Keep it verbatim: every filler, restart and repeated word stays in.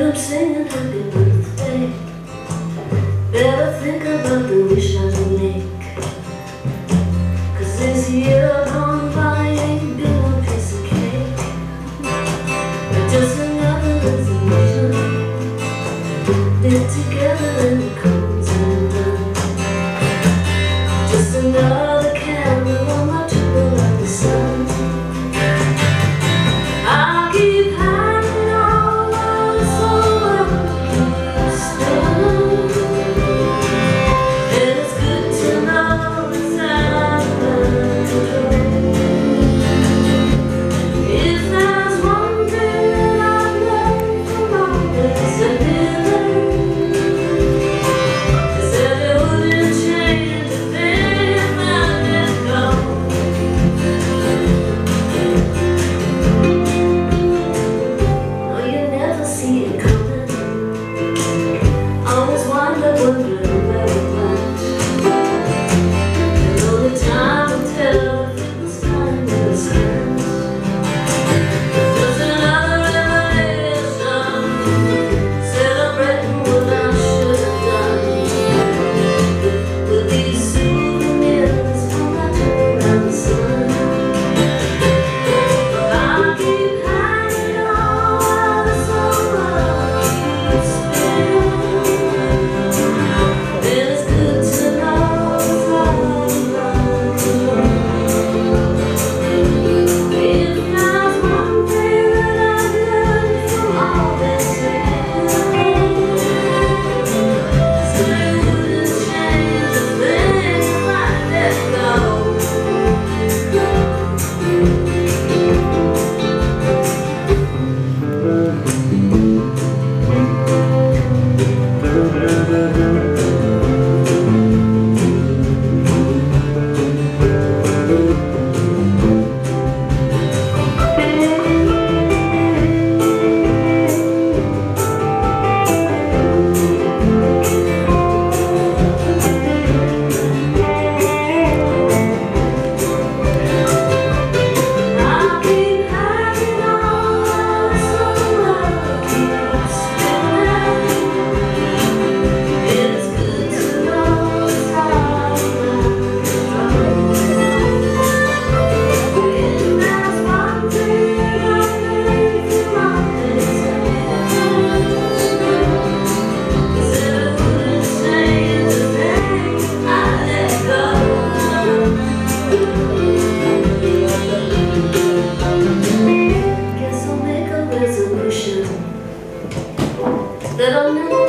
I'm singing happy birthday, better think about the wish I make. Cause this year gone by ain't been one piece of cake, but just another resolution, knit together in the cones and done. Just another candle on my table like the sun. I'll keep hanging on so long keeps spinning. And it's good to know it's out of control. If there's one thing that I've learned from all this living, is that it wouldn't change a thing if I let go. See it coming. Always wonder, wondering where it went. And only time will tell if it was time well spent. Just another revelation, celebrating what I should have done. With these souvenirs from my trip around the sun. I'll keep hanging on. That I'll never